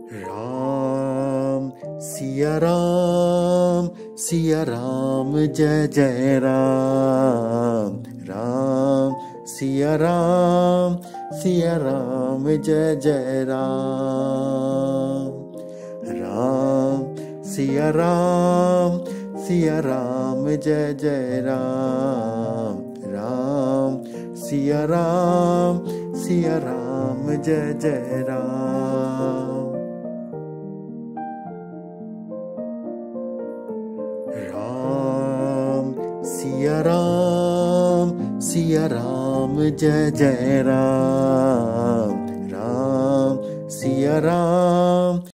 Ram Siya Ram Jai Jai Ram. Ram Siya Ram Jai Jai Ram. Ram Siya Ram Jai Jai Ram. Ram Siya Ram Jai Jai Ram. Ram Siya Ram Jai Jai Ram. Ram Siya Ram